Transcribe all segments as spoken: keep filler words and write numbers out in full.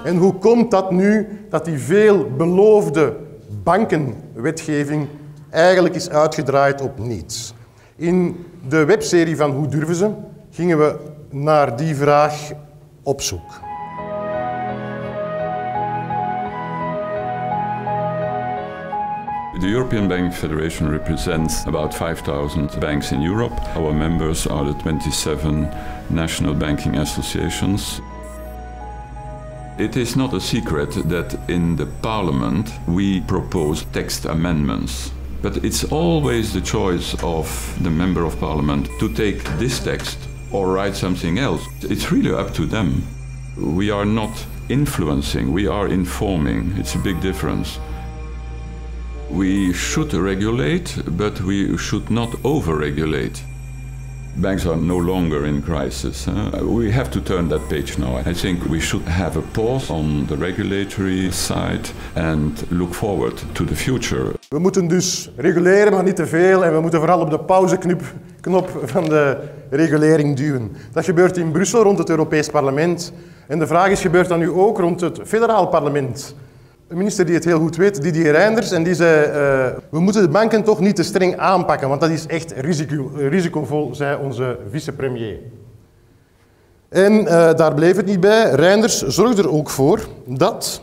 En hoe komt dat nu dat die veelbeloofde bankenwetgeving eigenlijk is uitgedraaid op niets? In de webserie van Hoe durven ze gingen we naar die vraag op zoek. The European Banking Federation represents about five thousand banks in Europe. Our members are the twenty-seven national banking associations. It is not a secret that in the Parliament we propose text amendments. But it's always the choice of the Member of Parliament to take this text or write something else. It's really up to them. We are not influencing, we are informing. It's a big difference. We should regulate, but we should not over-regulate. Banks are no longer in crisis. Huh? We have to turn that page now. I think we should have a pause on the regulatory side and look forward to the future. We moeten dus reguleren, maar niet te veel. En we moeten vooral op de pauzeknop van de regulering duwen. Dat gebeurt in Brussel rond het Europees Parlement. En de vraag is, gebeurt dat nu ook rond het federaal parlement? Een minister die het heel goed weet, Didier Reynders, en die zei, uh, we moeten de banken toch niet te streng aanpakken, want dat is echt risico, risicovol, zei onze vicepremier. En uh, daar bleef het niet bij. Reynders zorgde er ook voor dat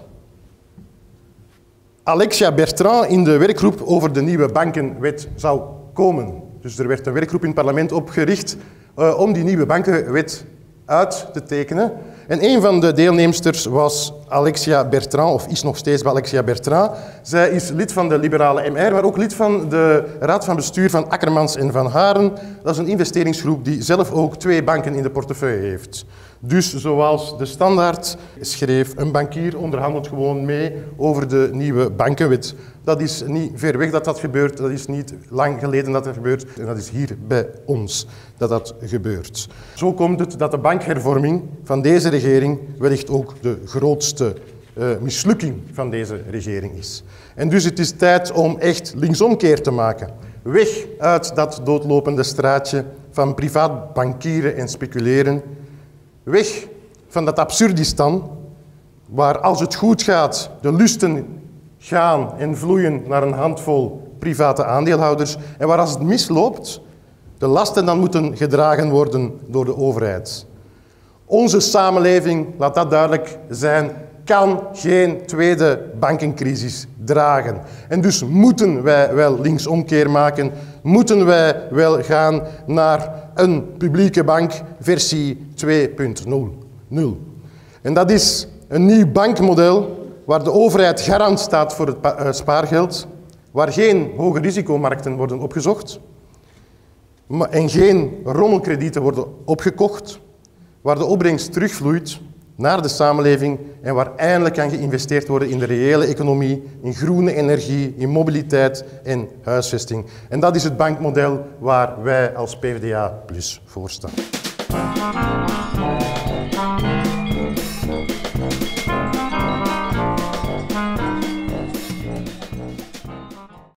Alexia Bertrand in de werkgroep over de nieuwe bankenwet zou komen. Dus er werd een werkgroep in het parlement opgericht uh, om die nieuwe bankenwet uit te tekenen. En een van de deelnemsters was Alexia Bertrand, of is nog steeds Alexia Bertrand. Zij is lid van de liberale M R, maar ook lid van de raad van bestuur van Akkermans en Van Haren. Dat is een investeringsgroep die zelf ook twee banken in de portefeuille heeft. Dus zoals de Standaard schreef, een bankier onderhandelt gewoon mee over de nieuwe bankenwet. Dat is niet ver weg dat dat gebeurt, dat is niet lang geleden dat dat gebeurt. En dat is hier bij ons dat dat gebeurt. Zo komt het dat de bankhervorming van deze regering wellicht ook de grootste uh, mislukking van deze regering is. En dus het is tijd om echt linksomkeer te maken. Weg uit dat doodlopende straatje van privaat bankieren en speculeren. Weg van dat Absurdistan, waar als het goed gaat de lusten gaan en vloeien naar een handvol private aandeelhouders en waar als het misloopt de lasten dan moeten gedragen worden door de overheid. Onze samenleving, laat dat duidelijk zijn, kan geen tweede bankencrisis dragen. En dus moeten wij wel linksomkeer maken, moeten wij wel gaan naar een publieke bank versie twee punt nul. En dat is een nieuw bankmodel waar de overheid garant staat voor het spaargeld, waar geen hoge risicomarkten worden opgezocht en geen rommelkredieten worden opgekocht, waar de opbrengst terugvloeit naar de samenleving en waar eindelijk kan geïnvesteerd worden in de reële economie, in groene energie, in mobiliteit en huisvesting. En dat is het bankmodel waar wij als P v d A plus voor staan.